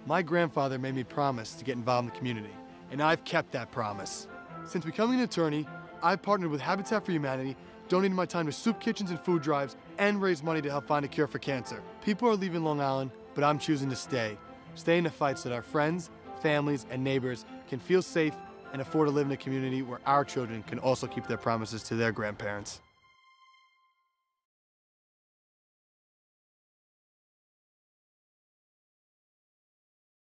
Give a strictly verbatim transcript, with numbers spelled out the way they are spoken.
My grandfather made me promise to get involved in the community, and I've kept that promise. Since becoming an attorney, I've partnered with Habitat for Humanity, donated my time to soup kitchens and food drives, and raised money to help find a cure for cancer. People are leaving Long Island, but I'm choosing to stay. Stay in the fight so that our friends, families, and neighbors can feel safe and afford to live in a community where our children can also keep their promises to their grandparents.